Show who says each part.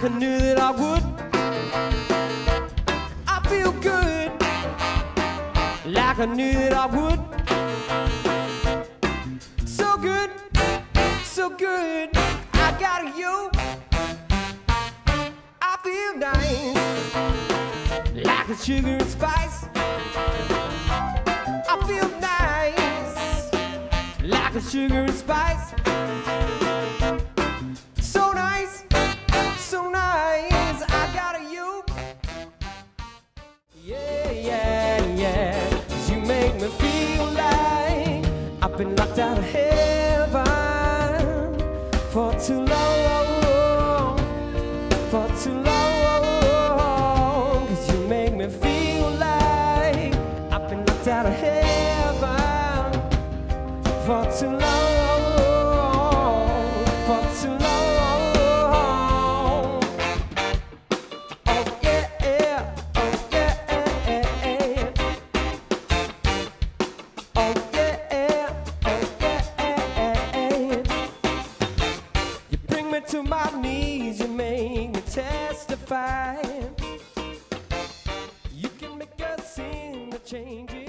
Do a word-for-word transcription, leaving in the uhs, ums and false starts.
Speaker 1: like I knew that I would. I feel good, like I knew that I would. So good, so good, I got you. I feel nice, like a sugar and spice. I feel nice, like a sugar and spice. So nice, so nice, I got you. Yeah, yeah, yeah, 'cause you make me feel like I've been locked out of heaven for too long, for too long. 'Cause you make me feel like I've been locked out of heaven for too long, for too long. Oh yeah, oh yeah, oh yeah, oh yeah. You bring me to my knees, you make me testify. You can make a scene that changes.